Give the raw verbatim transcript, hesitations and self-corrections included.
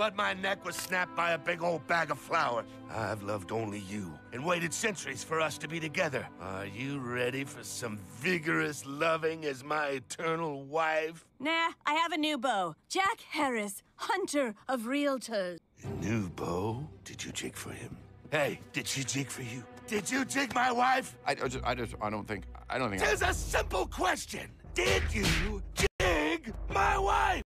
but my neck was snapped by a big old bag of flour. I've loved only you and waited centuries for us to be together. Are you ready for some vigorous loving as my eternal wife? Nah, I have a new beau. Jack Harris, hunter of realtors. A new beau? Did you jig for him? Hey, did she jig for you? Did you jig my wife? I, I just, I just, I don't think, I don't think. There's a simple question. Did you jig my wife?